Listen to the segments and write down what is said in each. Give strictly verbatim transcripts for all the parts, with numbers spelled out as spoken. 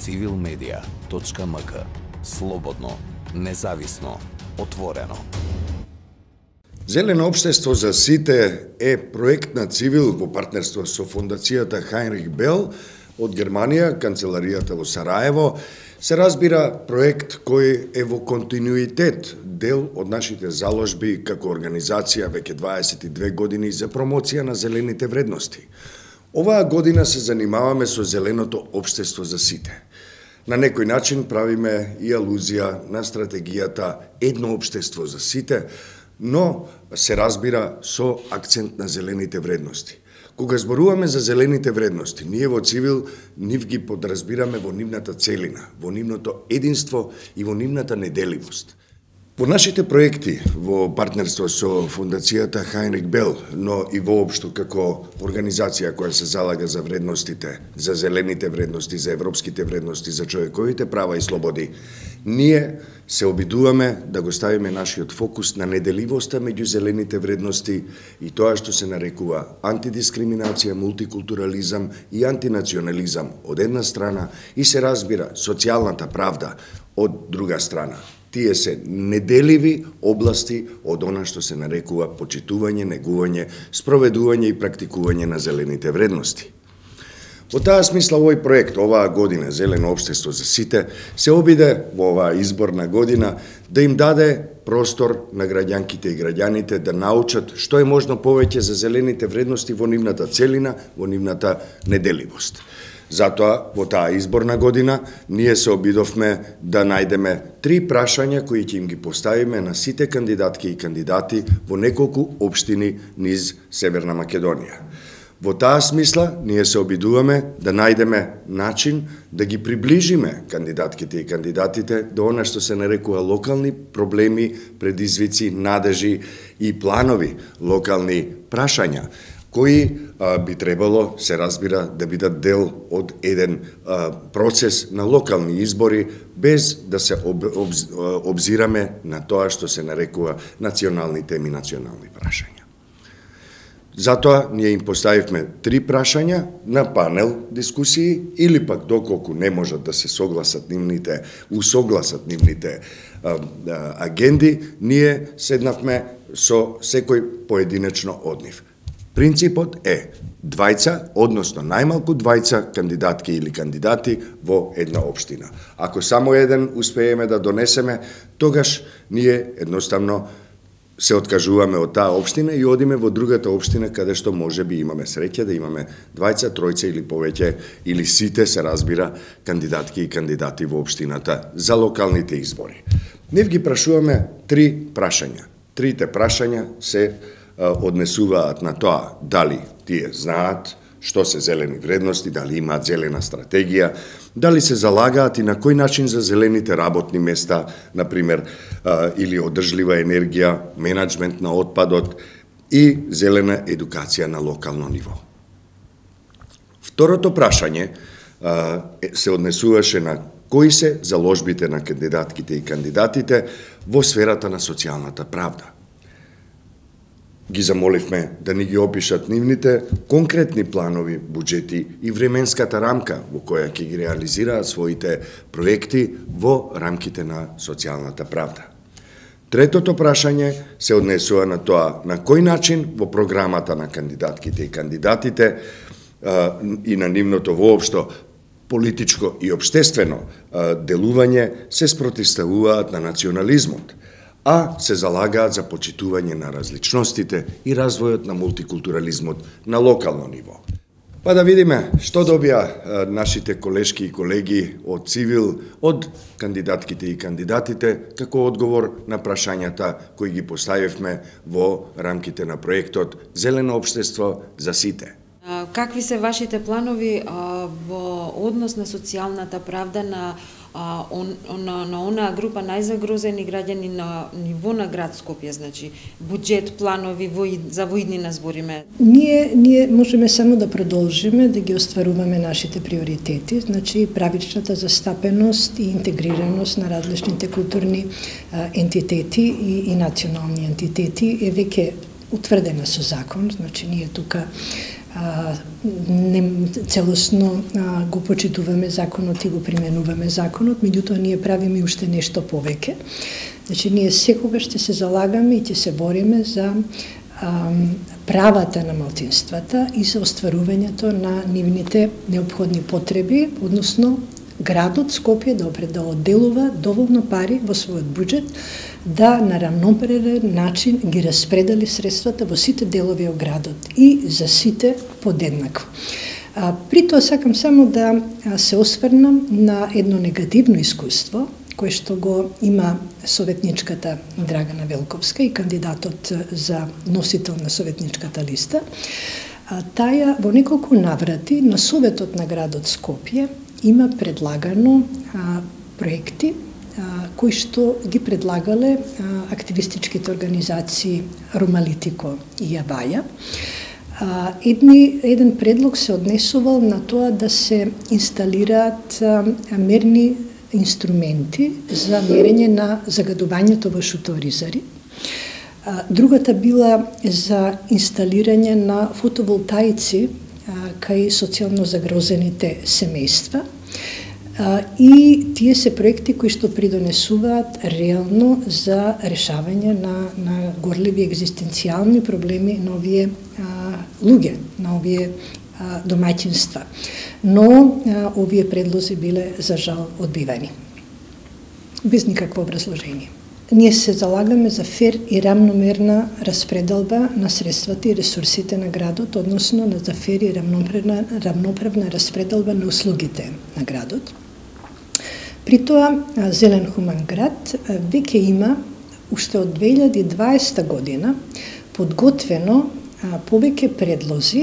цивил медија точка ем ка. Слободно, независно, отворено. Зелено општество за сите е проект на Цивил во партнерство со фондацијата Хайнрих Бел од Германија, канцеларијата во Сараево. Се разбира проект кој е во континуитет дел од нашите заложби како организација веќе дваесет и две години за промоција на зелените вредности. Оваа година се занимаваме со зеленото општество за сите. На некој начин правиме и алузија на стратегијата едно општество за сите, но се разбира со акцент на зелените вредности. Кога зборуваме за зелените вредности, ние во Цивил нив ги подразбираме во нивната целина, во нивното единство и во нивната неделивост. Во нашите проекти во партнерство со фондацијата Хайнрих Бел, но и воопшто како организација која се залага за вредностите, за зелените вредности, за европските вредности, за човековите права и слободи, ние се обидуваме да го ставиме нашиот фокус на неделивоста меѓу зелените вредности и тоа што се нарекува антидискриминација, мултикултурализам и антинационализам од една страна и се разбира социјалната правда од друга страна. Тие се неделиви области од она што се нарекува почитување, негување, спроведување и практикување на зелените вредности. Во таа смисла овој проект оваа година Зелено општество за сите се обиде во оваа изборна година да им даде простор на граѓанките и граѓаните да научат што е можно повеќе за зелените вредности во нивната целина, во нивната неделивост. Затоа, во таа изборна година, ние се обидовме да најдеме три прашања кои ќе им ги поставиме на сите кандидатки и кандидати во неколку општини низ Северна Македонија. Во таа смисла, ние се обидуваме да најдеме начин да ги приближиме кандидатките и кандидатите до она што се нарекува локални проблеми, предизвици, надежи и планови, локални прашања, кои а, би требало, се разбира, да бидат дел од еден а, процес на локални избори, без да се об, об, обзираме на тоа што се нарекува национални теми, национални прашања. Затоа ние им поставивме три прашања на панел дискусии или пак доколку не можат да се согласат нивните, усогласат нивните а, а, агенди, ние седнавме со секој поединечно од нив. Принципот е двајца, односно најмалку двајца кандидатки или кандидати во една општина. Ако само еден успееме да донесеме, тогаш ние едноставно се откажуваме од таа општина и одиме во другата општина каде што може би имаме среќа да имаме двајца, тројца или повеќе, или сите се разбира кандидатки и кандидати во општината за локалните избори. Нив ги прашуваме три прашања. Трите прашања се однесуваат на тоа дали тие знаат што се зелени вредности, дали имаат зелена стратегија, дали се залагаат и на кој начин за зелените работни места, например, или одржлива енергија, менаџмент на отпадот и зелена едукација на локално ниво. Второто прашање се однесуваше на кои се заложбите на кандидатките и кандидатите во сферата на социјалната правда. Ги замоливме да ни ги опишат нивните конкретни планови, буџети и временската рамка во која ќе ги реализираат своите проекти во рамките на социјалната правда. Третото прашање се однесува на тоа на кој начин во програмата на кандидатките и кандидатите а, и на нивното воопшто политичко и општествено а, делување се спротивставуваат на национализмот, а се залагаат за почитување на различностите и развојот на мултикултурализмот на локално ниво. Па да видиме што добија нашите колешки и колеги од Цивил, од кандидатките и кандидатите, како одговор на прашањата кои ги поставивме во рамките на проектот Зелено општество за сите. Какви се вашите планови во однос на социјалната правда на а, он, на, на онаа група најзагрозени граѓани на ниво на град Скопје, значи буџет, планови во, за воиднина збориме? Ние ние можеме само да продолжиме да ги остваруваме нашите приоритети, значи правичната застапеност и интегрираност на различните културни а, ентитети и, и национални ентитети е веќе утврдена со закон, значи ние тука а, не, целосно а, го почитуваме законот и го применуваме законот, меѓутоа ние правиме уште нешто повеќе. Значи, ние секогаш ќе се залагаме и ќе се бориме за а, правата на малцинствата и за остварувањето на нивните неопходни потреби, односно градот Скопје да да одделува доволно пари во својот буџет, да на рамноправен начин ги распредели средствата во сите делови од градот и за сите подеднакво. А, при тоа сакам само да се осврнам на едно негативно искуство, кое што го има советничката Драгана Велковска и кандидатот за носител на советничката листа. А, таја во неколку наврати на Советот на градот Скопје има предлагано а, проекти а, кои што ги предлагале а, активистичките организации Ромалитико и Јаваја. А, едни, еден предлог се однесувал на тоа да се инсталираат а, мерни инструменти за мерење на загадувањето во шуторизари. А, другата била за инсталирање на фотоволтаици кај социјално загрозените семејства. И тие се проекти кои што придонесуваат реално за решавање на, на горливи екзистенцијални проблеми на овие а, луѓе, на овие а, домаќинства. Но а, овие предлози биле за жал одбивани. Без никакво образложение. Ние се залагаме за фер и рамномерна распределба на средствата и ресурсите на градот, односно на за фер и рамноправна, рамноправна распределба на услугите на градот. При тоа, Зелен хуман град веќе има, уште од две илјади и дваесета година, подготвено повеќе предлози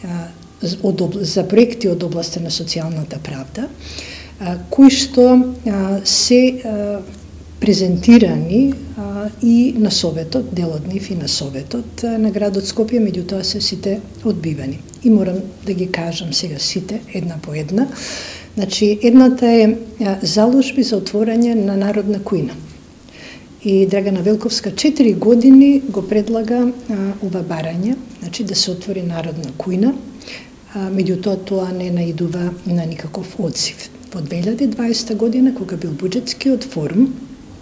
за проекти од областта на социјалната правда, кои што се презентирани а, и на Советот, дел од нив и на Советот а, на градот Скопје, меѓутоа се сите одбивани. И морам да ги кажам сега сите, една по една. Значи, едната е а, заложби за отворање на народна кујна. И Драгана Велковска четири години го предлага а, ова барање, значи да се отвори народна кујна, а, меѓутоа тоа не наидува на никаков одзив. Во две илјади и дваесета година, кога бил буџетскиот форум,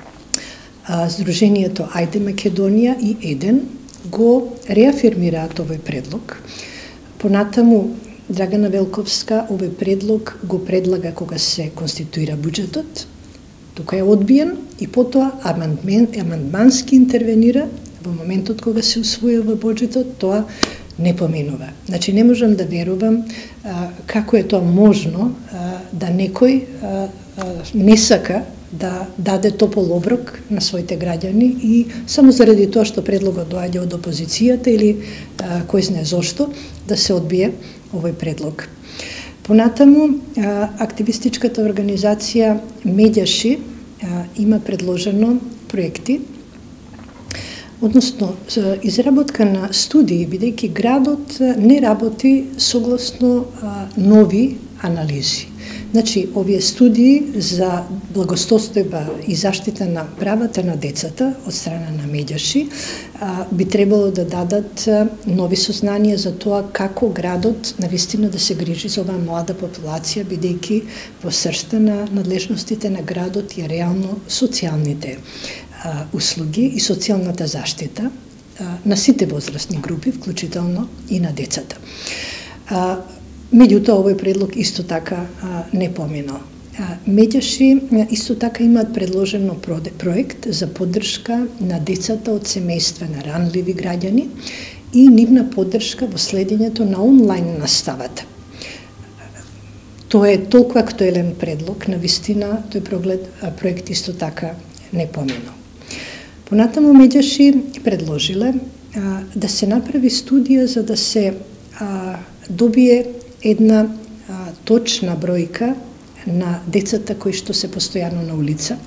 Сдруженијето Ајде Македонија и Еден го реафирмираат овој предлог. Понатаму Драгана Велковска овој предлог го предлага кога се конституира буџетот, тука е одбиен и потоа амандмен, амандмански интервенира во моментот кога се усвојува буџетот, тоа не поминува. Значи не можам да верувам а, како е тоа можно а, да некој а, а, не сака да даде топол оброк на своите граѓани и само заради тоа што предлогот доаѓа од опозицијата или а, кој знае зошто, да се одбие овој предлог. Понатаму, а, активистичката организација Медјаши а, има предложено проекти, односно изработка на студии, бидејќи градот не работи согласно а, нови анализи. Значи, овие студии за благосостојба и заштита на правата на децата од страна на Медјаши би требало да дадат нови сознанија за тоа како градот навистина да се грижи за оваа млада популација, бидејќи во срцта на надлежностите на градот е реално социјалните а, услуги и социјалната заштита а, на сите возрастни групи, вклучително и на децата. А, Меѓутоа, овој предлог исто така а, не поминал. Медјаши исто така имаат предложено проект за поддршка на децата од семејства на ранливи граѓани и нивна поддршка во следењето на онлайн наставата. Тоа е толку актуелен предлог, навистина тој проект исто така не поминал. Понатаму Медјаши предложиле а, да се направи студија за да се а, добие една а, точна бројка на децата кои што се постојано на улица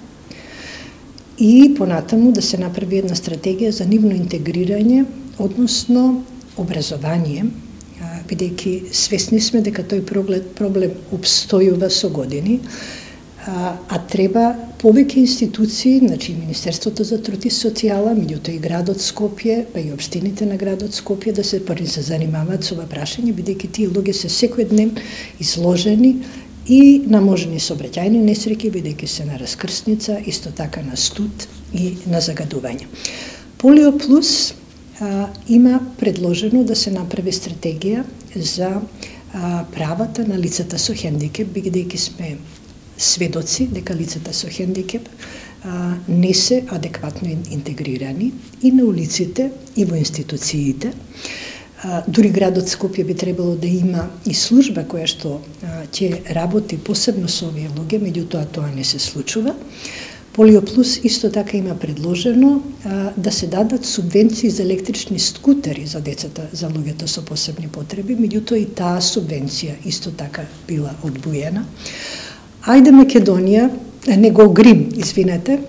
и понатаму да се направи една стратегија за нивно интегрирање, односно образование, бидејќи свесни сме дека тој проблем, проблем обстојува со години, а, а треба повеќе институции, значи Министерството за труд и социјала, меѓутоа и градот Скопје, па и општините на градот Скопје да се први се занимаваат со ова прашање, бидејќи тие луѓе се секој ден изложени и на можни сообраќајни несреќи, бидејќи се на раскрсница, исто така на студ и на загадување. Полио Плюс а, има предложено да се направи стратегија за а, правата на лицата со хендикеп, бидејќи сме сведоци дека лицата со хендикеп а, не се адекватно интегрирани и на улиците и во институциите. А, дури градот Скопје би требало да има и служба која што а, ќе работи посебно со овие луѓе, меѓутоа тоа не се случува. Полио Плюс исто така има предложено а, да се дадат субвенции за електрични скутери за децата, за луѓето со посебни потреби, меѓутоа и таа субвенција исто така била одбуена. Ајде Македонија, не го Грим, извинете,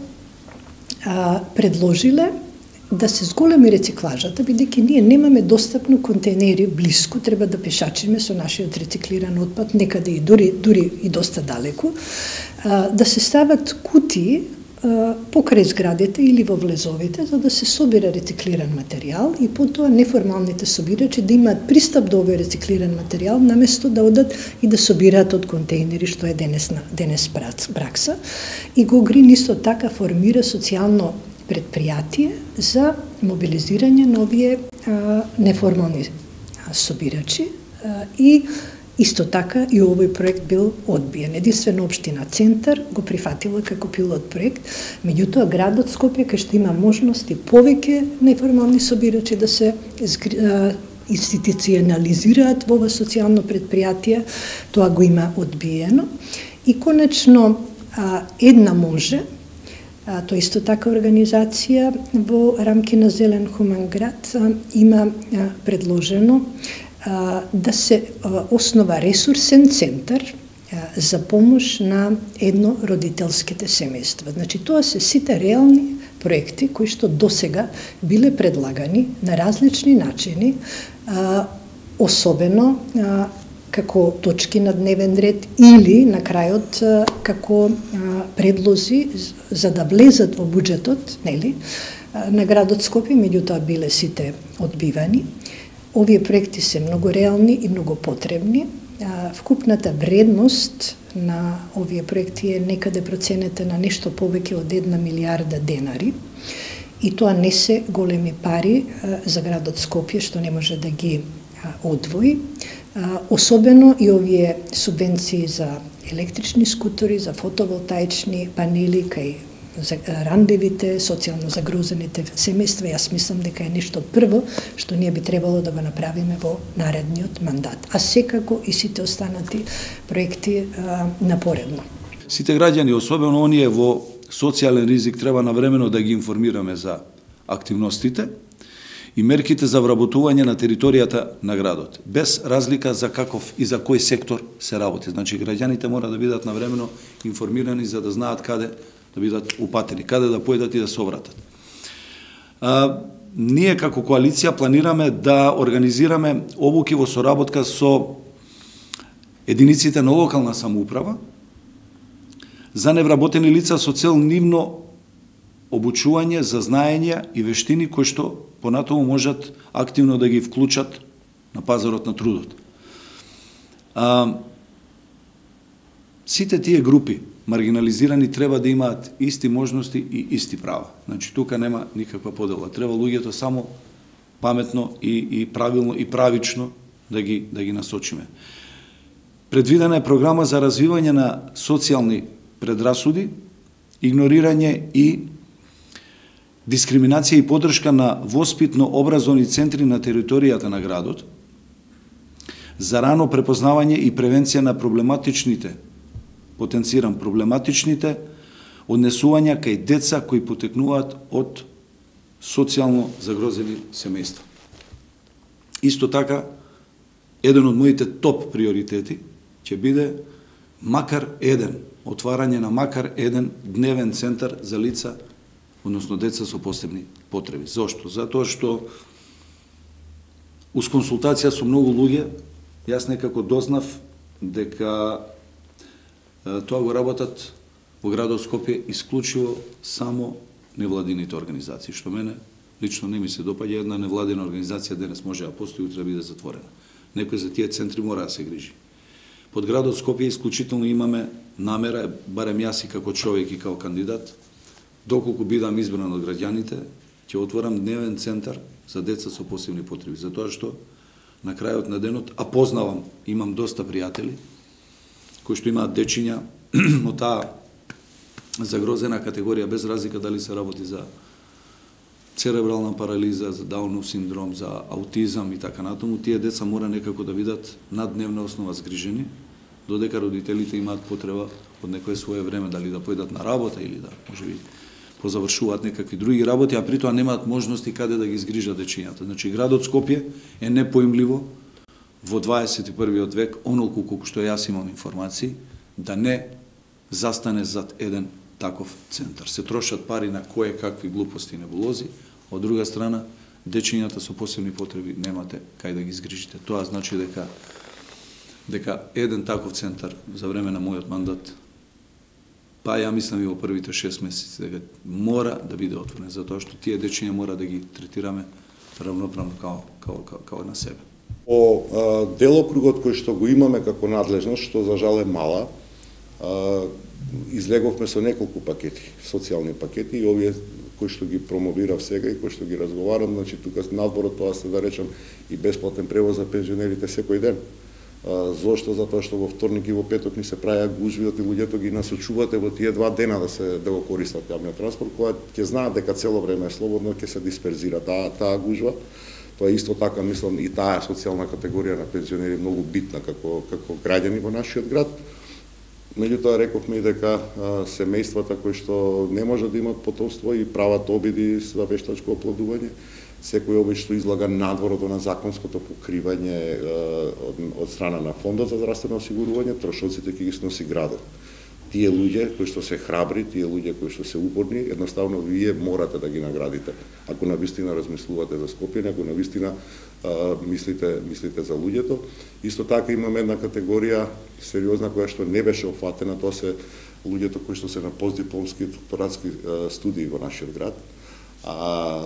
а, предложиле да се зголеми рециклажата, бидејќи ние немаме достапно контейнери блиску, треба да пешачиме со нашиот рециклиран отпад некаде и дури, дури и доста далеку, а, да се стават кутии а, покрај зградите или во влезовите, за да се собира рециклиран материјал и потоа неформалните собирачи да имаат пристап до овој рециклиран материјал, наместо да одат и да собираат од контейнери, што е денес, денес пракса. И го Грин исто така формира социјално предпријатие за мобилизирање на овие а, неформални а, собирачи а, и исто така и овој проект бил одбиен. Единствено општина Центар го прифатила како пилот проект, меѓутоа градот Скопје кај што има можности повеќе неформални собирачи да се а, институционализираат во ова социјално предпријатие, тоа го има одбиено. И конечно а, една може, А, тоа исто така организација во рамки на Зелен хуман град а, има а, предложено а, да се а, основа ресурсен центар а, за помош на еднородителските семејства. Значи тоа се сите реални проекти кои што досега биле предлагани на различни начини, а, особено а, како точки на дневен ред или на крајот како предлози за да влезат во буџетот, нели, на градот Скопје, меѓутоа биле сите одбивани. Овие проекти се многу реални и многу потребни. Вкупната вредност на овие проекти е некаде проценета на нешто повеќе од една милиарда денари. И тоа не се големи пари за градот Скопје, што не може да ги одвои. Особено и овие субвенции за електрични скутери, за фотоволтаични панели кај рандевите, социјално загрозените семејства, јас мислам дека е нешто прво што ние би требало да го направиме во наредниот мандат. А секако и сите останати проекти а, напоредно. Сите граѓани, особено оние во социјален ризик, треба навремено да ги информираме за активностите и мерките за вработување на територијата на градот, без разлика за каков и за кој сектор се работи. Значи, граѓаните мора да бидат навремено информирани за да знаат каде да бидат упатени, каде да појдат и да се обратат. А, ние како коалиција планираме да организираме обуки во соработка со единиците на локална самоуправа за невработени лица со цел нивно обучување за знаења и вештини кои што понатаму можат активно да ги вклучат на пазарот на трудот. А, сите тие групи маргинализирани треба да имаат исти можности и исти права. Значи тука нема никаква подела. Треба луѓето само паметно и, и правилно и правично да ги да ги насочиме. Предвидена е програма за развивање на социјални предрасуди, игнорирање и дискриминација и поддршка на воспитно-образовни центри на територијата на градот, за рано препознавање и превенција на проблематичните, потенцирам проблематичните, однесувања кај деца кои потекнуваат од социјално загрозени семејства. Исто така, еден од моите топ приоритети ќе биде макар еден, отварање на макар еден дневен центар за лица, односно деца со посебни потреби. Зошто? Затоа што уз консултација со многу луѓе, јас некако дознав дека тоа го работат во градот Скопје исклучиво само невладините организации, што мене лично не ми се допаѓа. Една невладина организација денес може да постои, утре да биде затворена. Некој за тие центри мора да се грижи. Под градот Скопје исклучително имаме намера, барем јас и како човек и како кандидат, доколку бидам избран од граѓаните, ќе отворам дневен центар за деца со посебни потреби, затоа што на крајот на денот, а познавам, имам доста пријатели кои што имаат дечиња од таа загрозена категорија, без разлика дали се работи за церебрална парализа, за Даунов синдром, за аутизам и така натаму. Тие деца мора некако да бидат на дневна основа згрижени, додека родителите имаат потреба од некое свое време, дали да појдат на работа или да, можеби, позавршуваат некакви други работи, а при тоа немаат можности каде да ги згрижат дечињата. Значи, градот Скопје е непоимливо во дваесет и првиот век, онолку колку што јас имам информации, да не застане зад еден таков центар. Се трошат пари на кое какви глупости и небулози, од друга страна, дечињата со посебни потреби немате кај да ги згрижите. Тоа значи дека дека еден таков центар за време на мојот мандат, па ја мислам и во првите шест месеци, дека мора да биде отворен, затоа што тие дечиња мора да ги третираме равноправно као, као, као, као на себе. По а, делокругот кој што го имаме како надлежност, што за жал е мала, а, излеговме со неколку пакети, социјални пакети, и овие кои што ги промовирав сега и кои што ги разговарам, значи тука надвор од тоа се да речам и бесплатен превоз за пензионерите секој ден. А, зошто? Затоа што во вторник и во петок ни се праја гужви, и луѓето ги насочувате во тие два дена да се да го користат јавниот транспорт, кога ќе знаат дека цело време е слободно, ќе се дисперзира таа таа гужва. Тоа е исто така, мислам, и таа социјална категорија на пензионери многу битна како како граѓани во нашиот град. Меѓутоа рековме и дека а, семејствата кои што не може да имат потомство и прават обиди за вештачко оплодување, секој обид што излага надворот на законското покривање а, од, од страна на Фондот за здравствено осигурување, трошоците ќе ги сноси градот. Тие луѓе кои што се храбри, тие луѓе кои што се упорни, едноставно вие морате да ги наградите. Ако навистина размислувате за Скопје, ако навистина а, мислите мислите за луѓето. Исто така имаме една категорија сериозна која што не беше офатена, тоа се луѓето кои што се на постдипломски докторатски студии во нашиот град. А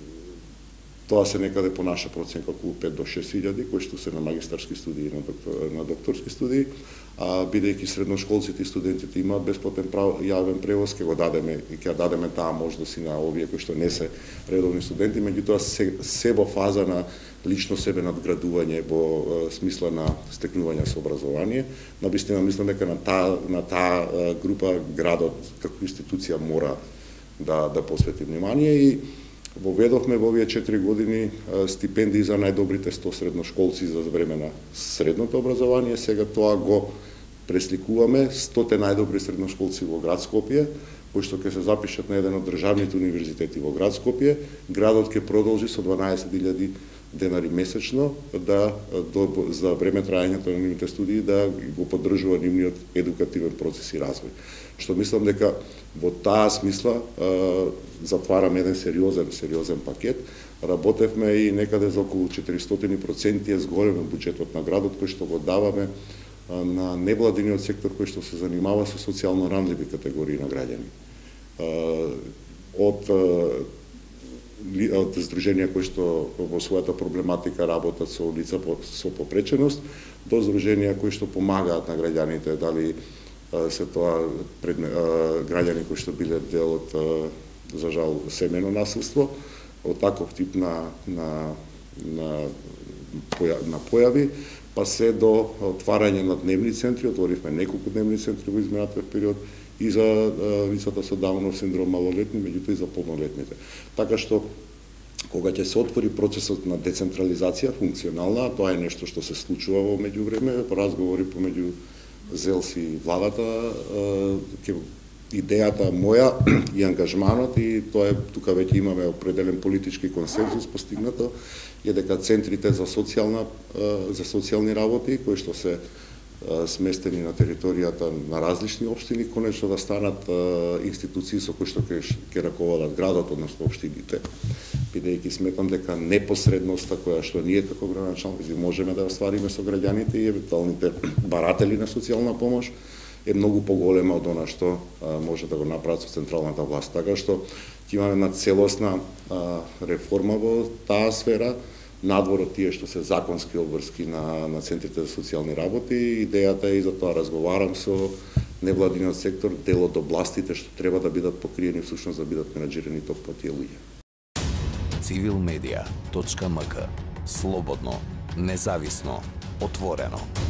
тоа се некаде по наша проценка околу пет до шест илјади кои што се на магистарски студии и на, доктор, на докторски студии. А бидејќи средношколците и студентите имаат бесплатен прав, јавен превоз, ќе го дадеме и ќе дадеме таа можност и на овие кои што не се редовни студенти, меѓутоа се, се во фаза на лично себе надградување во е, смисла на стекнување со образование. Навистина мислам дека на таа на таа група градот како институција мора да да посвети внимание и воведовме во овие четири години стипендии за најдобрите сто средношколци за време на средното образование. Сега тоа го пресликуваме стоте најдобри средношколци во град Скопје, кои што ќе се запишат на еден од државните универзитети во град Скопје. Градот ќе продолжи со дванаесет илјади денари месечно да до, за време трајањето на нивните студии да го поддржува нивниот едукативен процес и развој. Што мислам дека во таа смисла е, затвараме еден сериозен сериозен пакет. Работевме и некаде за околу четиристотини проценти е зголемен буџетот на градот кој што го даваме е, на невладиниот сектор кој што се занимава со социјално ранливи категории на граѓани. Е, од од здруженија кои што во својата проблематика работат со лица со попреченост, до здруженија кои што помагаат на граѓаните, дали се тоа пред, граѓани кои што биле дел од, за жал, семено насилство, од таков тип на, на, на, на појави, па се до отварање на дневни центри. Отворивме неколку дневни центри во изминатиот период и за лицата со Даунов синдром малолетни, меѓутоа и за полнолетните. Така што, кога ќе се отвори процесот на децентрализација функционална, тоа е нешто што се случува во меѓувреме, по разговори помеѓу ЗЕЛС и владата, ќе идејата моја и ангажманот, и тоа е, тука веќе имаме определен политички консензус постигнато, е дека центрите за социјална за социјални работи кои што се сместени на територијата на различни општини, конечно да станат институции со кои што ќе раководат градот, односно општините. Бидејќи сметам дека непосредноста која што ние како градоначалници можеме да оствариме со граѓаните и евентуалните баратели на социјална помош, е многу поголема од она што а, може да го направат со централната власт. Така што ќе имаме една целосна а, реформа во таа сфера, надвор од тие што се законски обврски на, на центрите за социјални работи. Идејата е и за тоа разговарам со невладиниот сектор, дел од областите што треба да бидат покриени, всушност да бидат менаџирани токму тие луѓе. civilmedia точка m k. Слободно, независно, отворено.